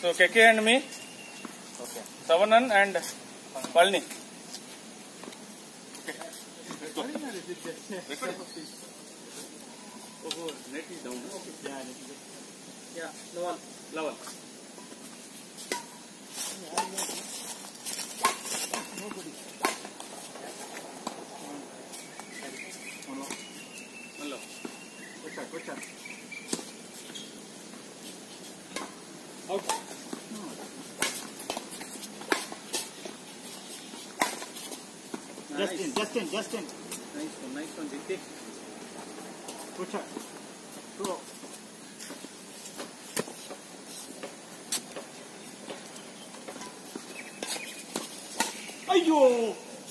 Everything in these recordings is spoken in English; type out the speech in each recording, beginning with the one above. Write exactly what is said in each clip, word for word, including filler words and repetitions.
So K K and me. Okay. Savanan and Palni. Oh, net is down. Okay. Yeah, Yeah, level. Level. nobody. Hello. Good shot, good shot. Out. Just in, just in, just in. Nice one, nice one, Diti. Good shot. Go. Ayyo!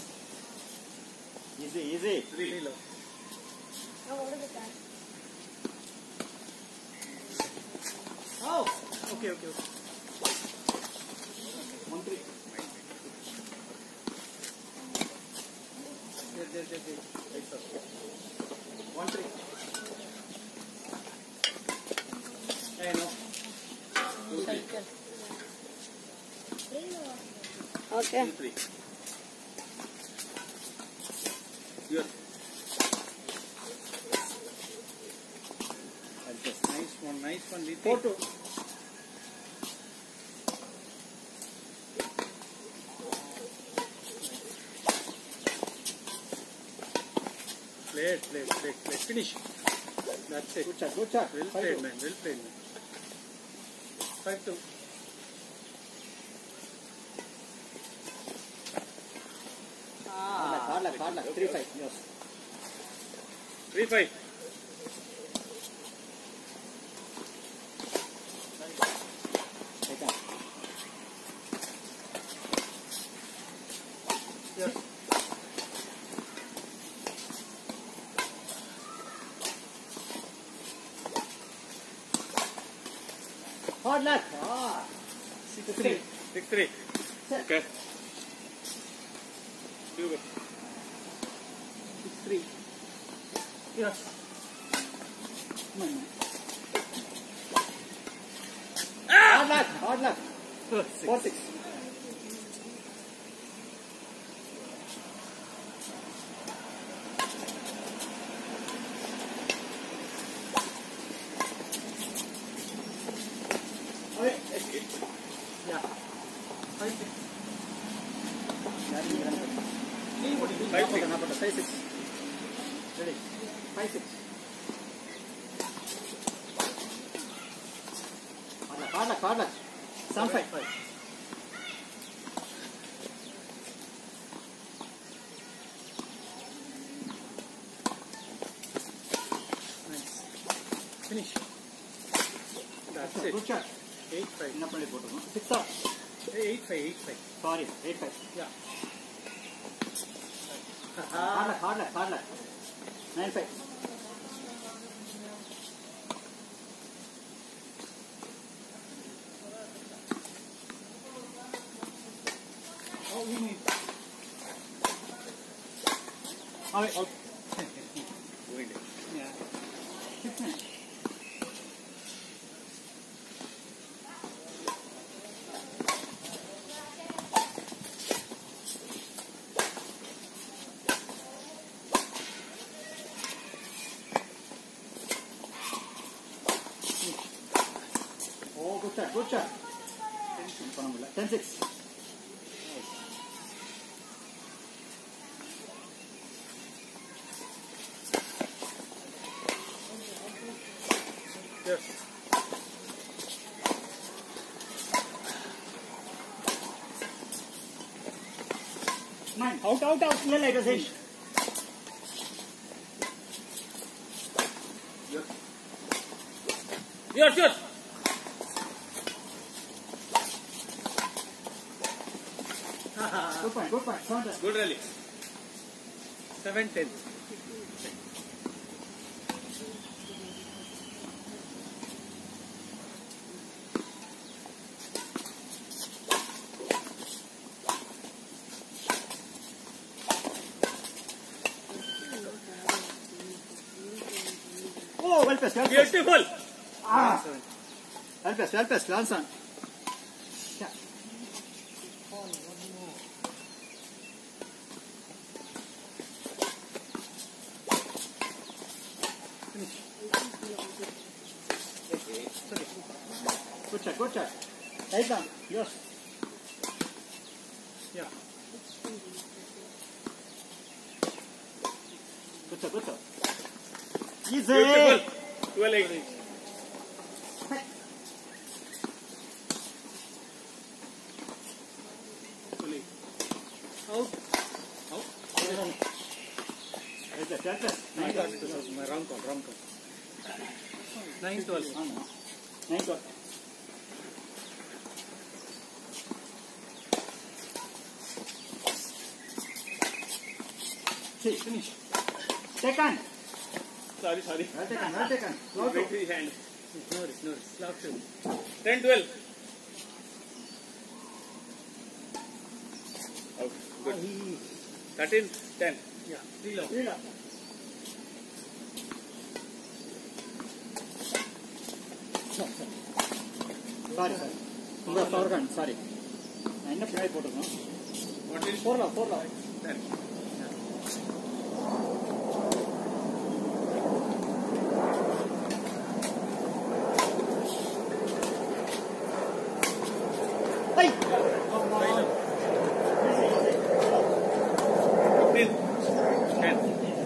Easy, easy. Three low. Oh! Okay, okay, okay. One three. There, there, there, there. Right, sir. One three. Hey, no. Two, three. Okay. Two, three. Your. Nice one, nice one, Diti. Four two. Play, play, play, play. Finish. That's it. Good shot, good shot. Well Five played, two. man. Well played, man. Five two. Hard luck, hard luck. Three five. Yes. Three five. Take on. Yes. Hard luck. Ah. Six three. Six three. Set. Okay. You go. Six three. Yes. Come on, man. Hard luck, hard luck. Four six. Okay. Yeah. Five six. Five six. Five six. Ready. Five six. Hard luck, hard luck, hard luck. Seven five. Five. Nice. Finish. That's it. Good shot. Eight five. Enough money photo. Six up. Eight five. Eight five. Sorry, eight five. Yeah. Hard luck, hard luck, hard luck. Nine five. Oh, we need. Okay. Out. Wait. Yeah. Six nine. Oh, good shot, good shot. Ten six. Yes. Nine. Out, out, out. Clear like a fish. Yours, yours. Good point, good point. Seven ten. Good rally. Seven ten. Oh, well pressed, well pressed. Beautiful. Ah. Well pressed, well pressed. Lansan. Good shot, good shot. Right down. Yes. Yeah. Good shot, good shot. Easy. Beautiful. twelve eight. Out. Out. Right there, right there. My God, this was my wrong call, wrong call. nine twelve. Nine twelve. See, finish. Second. Sorry, sorry. Well taken, well taken. Go Wait to. to the hand. Ignore it, ignore it. Love to. ten twelve. Out. Good. thirteen ten. Yeah. Three love. Three love. Sorry, sorry. உங்க ஃபோர்கன் sorry நான் என்ன பின்னாடி போட்டுருக்கோம் What is போடலாம் போடலாம் ten? ஐ fifteen ten.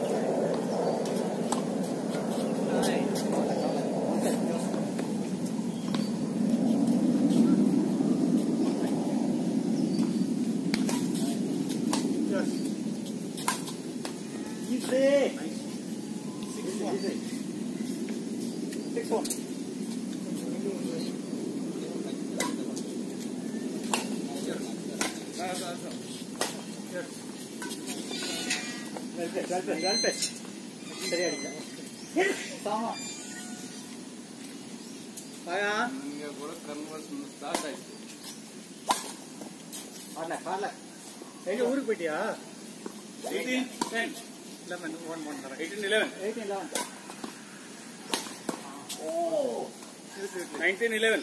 Yes. easy Nice. easy easy six one Yes. Yes. well played well played well played சரி அடிங்க சாமா ஆயா நீங்க கூட கன்வர்ஷன் ஸ்டார்ட் ஆயிடுச்சு. ஆடல ஆடல எங்க ஊருக்கு போயிட்டியா? eighteen ten. eleven one one. eighteen eleven. eighteen eleven nineteen eleven.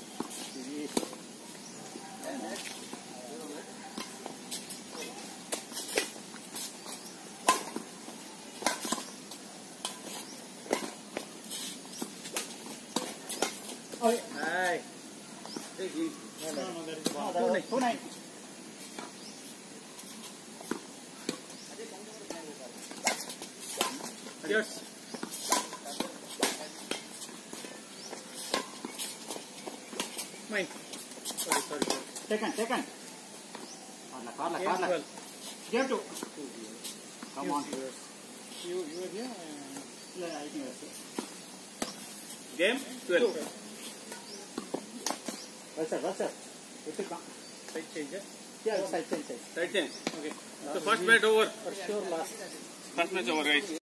oh Hi. two nine two nine Yes. Mine. Sorry, sorry, sorry. second second ஆடல ஆடல Game ஆடல twelve. game two come on Yes. You, you were here? yeah I think that's it Game twelve. well sir well sir எடுத்துக்கலாம் Side change, eh? yeah side side side Side change. Okay. So first match over. for sure last First match over, guys.